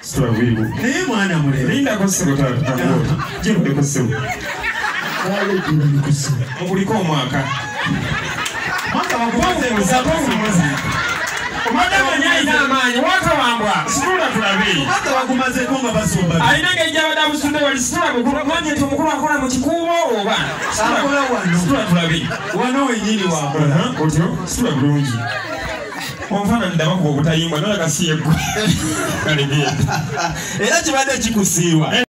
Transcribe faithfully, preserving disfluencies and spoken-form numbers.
Situla bwibu. Naye mwana mulebe. Linda ko ssebo taata. Jembe ko ssebo. Kale jembe ko ssebo. Mukuliko omwaka. Mwaka wakumaze musatu mwezi. Omwana manyayi n'amaanyi mwaka wambwa. Situla tulabe. Mwaka wakumaze ko nga basomba. Alina ng'ejja abadde amusudde wali situla mukulu manje nti omukulu akola mu kikuubo oba. Akola wano. Situla tulabe. Wano wenyini wakola. Otyo situla bulungi. Omufana ndaba kuba obutayimbwa nolaka si yeggwe. Kale genda. Era kibadde kikusiiwa.